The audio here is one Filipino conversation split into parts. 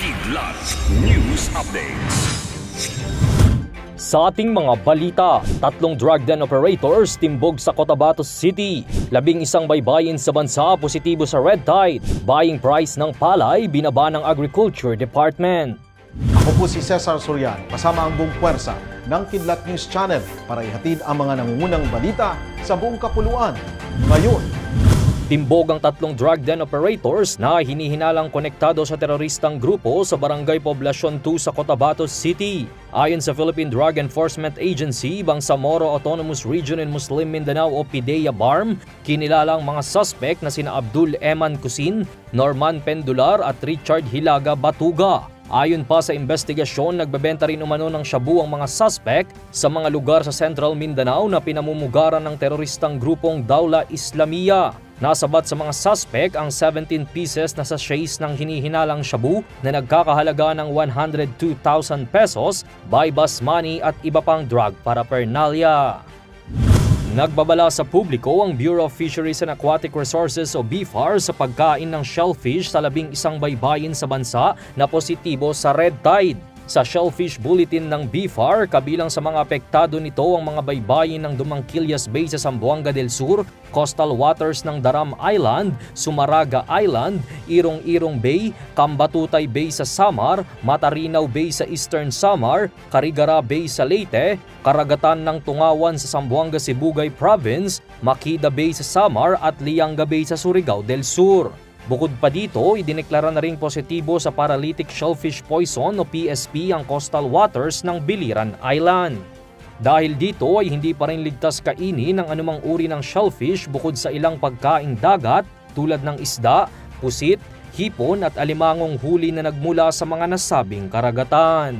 Kidlat News Updates. Sa ating mga balita, 3 drug den operators timbog sa Cotabato City. 11 baybayin sa bansa positibo sa red tide. Buying price ng palay binaba ng Agriculture Department. Ako po si Cesar Sorian, kasama ang buong puwersa ng Kidlat News Channel para ihatid ang mga nangungunang balita sa buong kapuluan. Ngayon, timbog ang 3 drug den operators na hinihinalang konektado sa teroristang grupo sa Barangay Poblacion 2 sa Cotabato City. Ayon sa Philippine Drug Enforcement Agency, Bangsamoro Autonomous Region in Muslim Mindanao o PIDEA BARM, kinilalang mga suspect na sina Abdul Eman Cusin, Norman Pendular at Richard Hilaga Batuga. Ayon pa sa investigasyon, nagbebenta rin umano ng shabu ang mga suspect sa mga lugar sa Central Mindanao na pinamumugaran ng teroristang grupong Dawla Islamia. Nasabat sa mga suspect ang 17 pieces na sachets ng hinihinalang shabu na nagkakahalaga ng 102,000 pesos, buy bus money at iba pang drug paraphernalia. Nagbabala sa publiko ang Bureau of Fisheries and Aquatic Resources o BFAR sa pagkain ng shellfish sa 11 baybayin sa bansa na positibo sa red tide. Sa Shellfish Bulletin ng BFAR, kabilang sa mga apektado nito ang mga baybayin ng Dumangkilias Bay sa Zamboanga del Sur, coastal waters ng Daram Island, Sumaraga Island, Irong-Irong Bay, Cambatutay Bay sa Samar, Matarinaw Bay sa Eastern Samar, Carigara Bay sa Leyte, karagatan ng Tungawan sa Zamboanga Sibugay Province, Makida Bay sa Samar at Lianga Bay sa Surigao del Sur. Bukod pa dito, idineklara na ring positibo sa paralytic shellfish poison o PSP ang coastal waters ng Biliran Island. Dahil dito ay hindi pa rin ligtas kainin ng anumang uri ng shellfish bukod sa ilang pagkaing dagat tulad ng isda, pusit, hipon at alimangong huli na nagmula sa mga nasabing karagatan.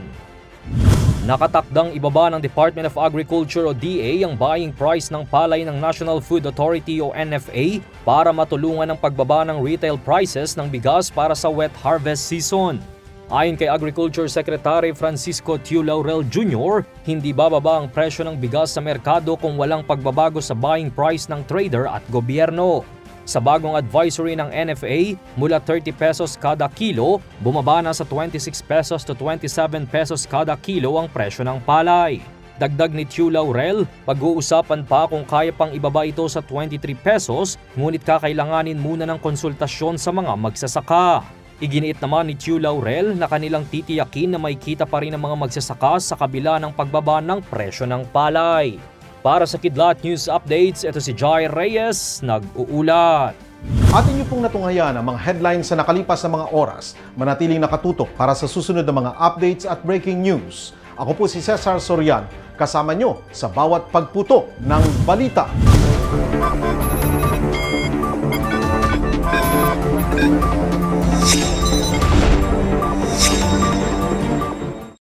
Nakatakdang ibaba ng Department of Agriculture o DA ang buying price ng palay ng National Food Authority o NFA para matulungan ang pagbaba ng retail prices ng bigas para sa wet harvest season. Ayon kay Agriculture Secretary Francisco Tiu Laurel Jr., hindi bababa ang presyo ng bigas sa merkado kung walang pagbabago sa buying price ng trader at gobyerno. Sa bagong advisory ng NFA, mula 30 pesos kada kilo, bumaba na sa 26 pesos to 27 pesos kada kilo ang presyo ng palay. Dagdag ni Tiu Laurel, pag-uusapan pa kung kaya pang ibaba ito sa 23 pesos, ngunit kakailanganin muna ng konsultasyon sa mga magsasaka. Iginiit naman ni Tiu Laurel na kanilang titiyakin na may kita pa rin ang mga magsasaka sa kabila ng pagbaba ng presyo ng palay. Para sa Kidlat News Updates, ito si Jai Reyes, nag-uulat. Atin niyo pong natunghayan ang mga headlines sa nakalipas na mga oras. Manatiling nakatutok para sa susunod na mga updates at breaking news. Ako po si Cesar Sorian, kasama nyo sa bawat pagputok ng balita.